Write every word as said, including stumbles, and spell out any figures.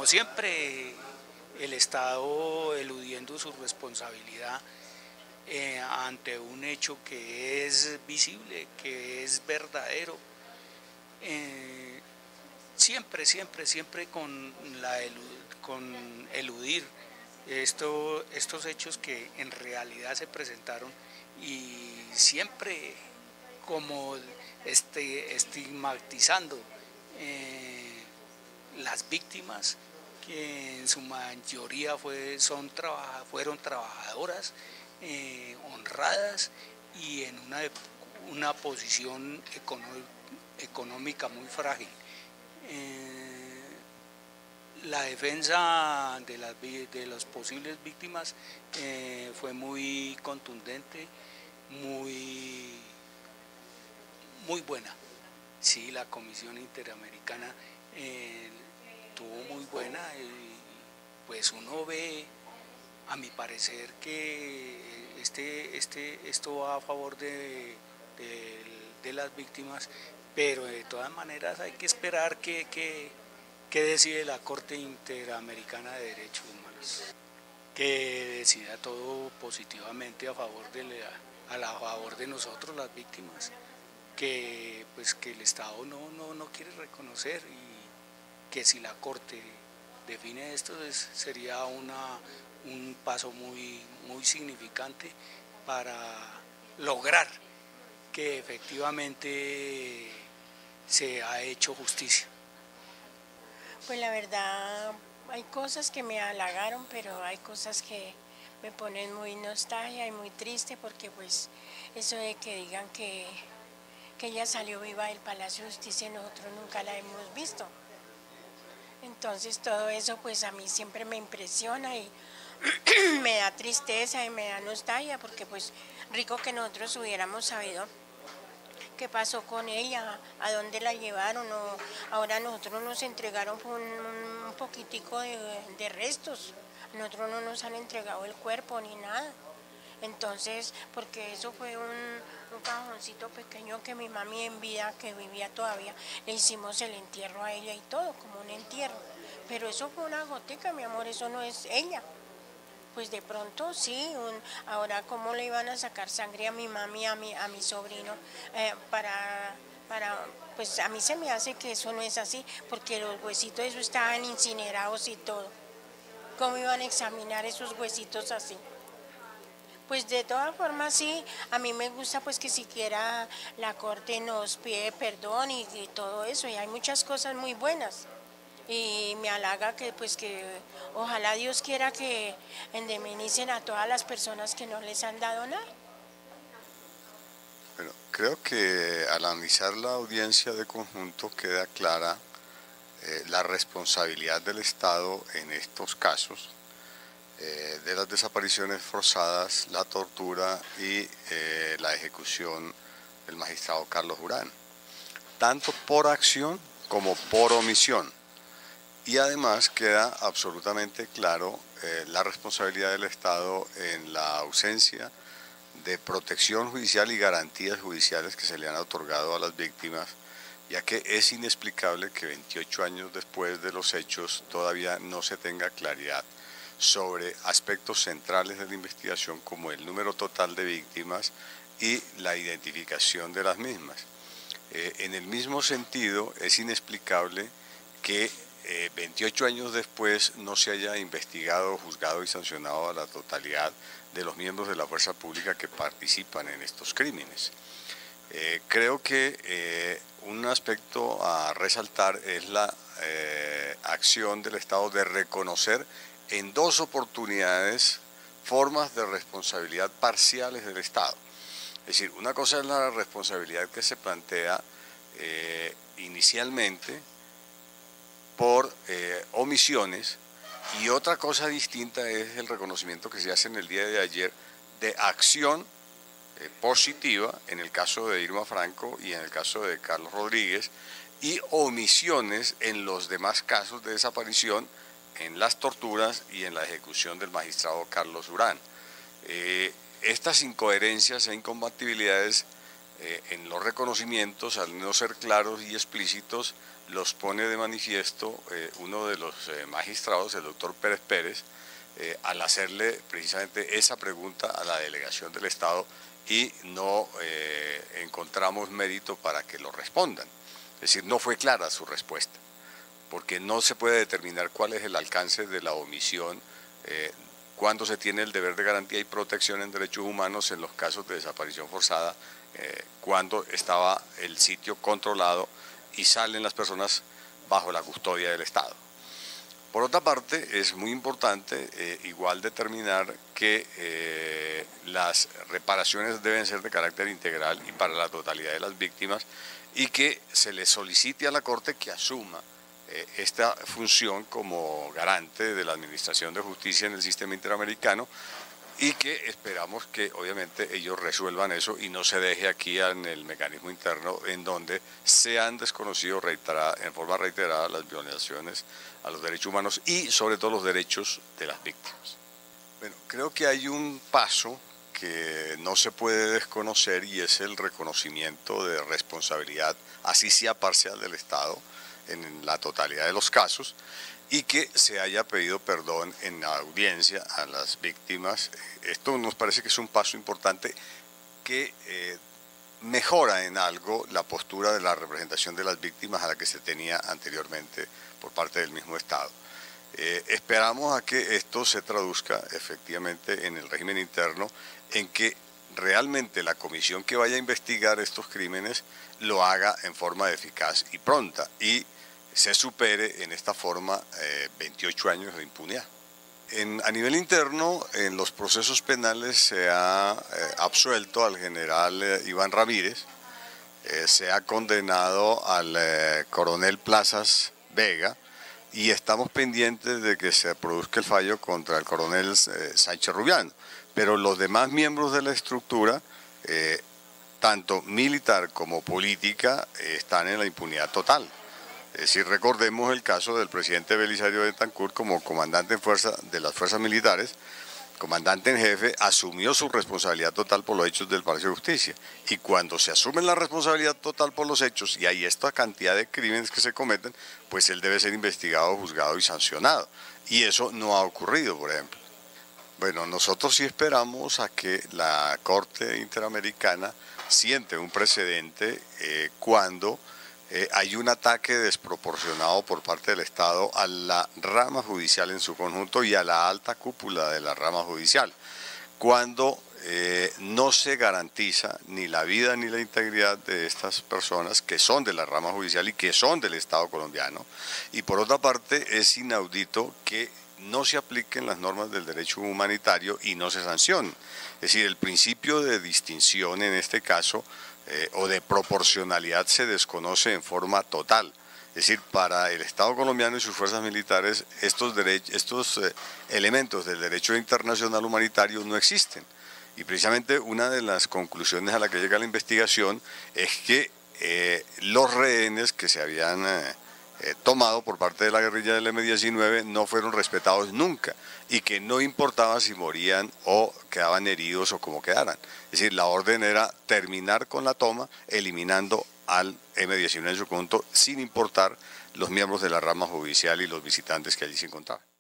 como siempre, el Estado eludiendo su responsabilidad eh, ante un hecho que es visible, que es verdadero, eh, siempre, siempre, siempre con, la con eludir esto, estos hechos que en realidad se presentaron y siempre como este, estigmatizando eh, las víctimas que en su mayoría fue, son, trabaja, fueron trabajadoras eh, honradas y en una, una posición económica muy frágil. Eh, la defensa de las, de las posibles víctimas eh, fue muy contundente, muy, muy buena. Sí, la Comisión Interamericana eh, tuvo muy buena y pues uno ve, a mi parecer, que este, este, esto va a favor de, de, de las víctimas, pero de todas maneras hay que esperar que, que, que decide la Corte Interamericana de Derechos Humanos, que decida todo positivamente a favor de, la, a, la, a favor de nosotros, las víctimas, que, pues, que el Estado no, no, no quiere reconocer y que si la Corte define esto es, sería una, un paso muy, muy significante para lograr que efectivamente se ha hecho justicia. Pues la verdad hay cosas que me halagaron, pero hay cosas que me ponen muy nostalgia y muy triste, porque pues eso de que digan que, que ella salió viva del Palacio de Justicia y nosotros nunca la hemos visto. Entonces todo eso pues a mí siempre me impresiona y me da tristeza y me da nostalgia, porque pues rico que nosotros hubiéramos sabido qué pasó con ella, a dónde la llevaron, o ahora nosotros nos entregaron un, un poquitico de, de restos, nosotros no nos han entregado el cuerpo ni nada. Entonces, porque eso fue un, un cajoncito pequeño que mi mami en vida, que vivía todavía, le hicimos el entierro a ella y todo, como un entierro. Pero eso fue una gotica, mi amor, eso no es ella. Pues de pronto sí, un, ahora cómo le iban a sacar sangre a mi mami, a mi, a mi sobrino, eh, para, para, pues a mí se me hace que eso no es así, porque los huesitos de eso estaban incinerados y todo. ¿Cómo iban a examinar esos huesitos así? Pues de todas formas sí, a mí me gusta pues que siquiera la Corte nos pide perdón y, y todo eso, y hay muchas cosas muy buenas. Y me halaga que pues que ojalá Dios quiera que indemnicen a todas las personas que no les han dado nada. Bueno, creo que al analizar la audiencia de conjunto queda clara eh, la responsabilidad del Estado en estos casos, eh, de las desapariciones forzadas, la tortura y eh, la ejecución del magistrado Carlos Urán, tanto por acción como por omisión. Y además queda absolutamente claro eh, la responsabilidad del Estado en la ausencia de protección judicial y garantías judiciales que se le han otorgado a las víctimas, ya que es inexplicable que veintiocho años después de los hechos todavía no se tenga claridad sobre aspectos centrales de la investigación como el número total de víctimas y la identificación de las mismas. Eh, en el mismo sentido, es inexplicable que eh, veintiocho años después no se haya investigado, juzgado y sancionado a la totalidad de los miembros de la fuerza pública que participan en estos crímenes. Eh, creo que eh, un aspecto a resaltar es la eh, acción del Estado de reconocer en dos oportunidades formas de responsabilidad parciales del Estado. Es decir, una cosa es la responsabilidad que se plantea eh, inicialmente por eh, omisiones, y otra cosa distinta es el reconocimiento que se hace en el día de ayer de acción eh, positiva en el caso de Irma Franco y en el caso de Carlos Rodríguez, y omisiones en los demás casos de desaparición, en las torturas y en la ejecución del magistrado Carlos Urán. Eh, estas incoherencias e incompatibilidades eh, en los reconocimientos, al no ser claros y explícitos, los pone de manifiesto eh, uno de los eh, magistrados, el doctor Pérez Pérez, eh, al hacerle precisamente esa pregunta a la delegación del Estado y no eh, encontramos mérito para que lo respondan. Es decir, no fue clara su respuesta, porque no se puede determinar cuál es el alcance de la omisión eh, cuando se tiene el deber de garantía y protección en derechos humanos en los casos de desaparición forzada, eh, cuando estaba el sitio controlado y salen las personas bajo la custodia del Estado. Por otra parte, es muy importante eh, igual determinar que eh, las reparaciones deben ser de carácter integral y para la totalidad de las víctimas y que se le solicite a la Corte que asuma eh, esta función como garante de la administración de justicia en el sistema interamericano y que esperamos que obviamente ellos resuelvan eso y no se deje aquí en el mecanismo interno en donde se han desconocido reiterada, en forma reiterada las violaciones a los derechos humanos y sobre todo los derechos de las víctimas. Bueno, creo que hay un paso que no se puede desconocer y es el reconocimiento de responsabilidad, así sea parcial del Estado, en la totalidad de los casos, y que se haya pedido perdón en la audiencia a las víctimas. Esto nos parece que es un paso importante que eh, mejora en algo la postura de la representación de las víctimas a la que se tenía anteriormente por parte del mismo Estado. Eh, esperamos a que esto se traduzca efectivamente en el régimen interno, en que realmente la comisión que vaya a investigar estos crímenes lo haga en forma eficaz y pronta y se supere en esta forma eh, veintiocho años de impunidad. En, a nivel interno, en los procesos penales se ha eh, absuelto al general eh, Iván Ramírez, eh, se ha condenado al eh, coronel Plazas Vega y estamos pendientes de que se produzca el fallo contra el coronel eh, Sánchez Rubiano, pero los demás miembros de la estructura, eh, tanto militar como política, eh, están en la impunidad total. Es decir, recordemos el caso del presidente Belisario Betancur como comandante en fuerza de las fuerzas militares, comandante en jefe, asumió su responsabilidad total por los hechos del Palacio de Justicia. Y cuando se asume la responsabilidad total por los hechos y hay esta cantidad de crímenes que se cometen, pues él debe ser investigado, juzgado y sancionado. Y eso no ha ocurrido, por ejemplo. Bueno, nosotros sí esperamos a que la Corte Interamericana siente un precedente eh, cuando Eh, hay un ataque desproporcionado por parte del Estado a la rama judicial en su conjunto y a la alta cúpula de la rama judicial, cuando eh, no se garantiza ni la vida ni la integridad de estas personas que son de la rama judicial y que son del Estado colombiano, y por otra parte es inaudito que no se apliquen las normas del derecho humanitario y no se sancionen. Es decir, el principio de distinción en este caso Eh, o de proporcionalidad se desconoce en forma total. Es decir, para el Estado colombiano y sus fuerzas militares estos, estos eh, elementos del derecho internacional humanitario no existen. Y precisamente una de las conclusiones a la que llega la investigación es que eh, los rehenes que se habían eh, eh, tomado por parte de la guerrilla del eme diecinueve no fueron respetados nunca y que no importaba si morían o quedaban heridos o como quedaran. Es decir, la orden era terminar con la toma, eliminando al eme diecinueve en su conjunto, sin importar los miembros de la rama judicial y los visitantes que allí se encontraban.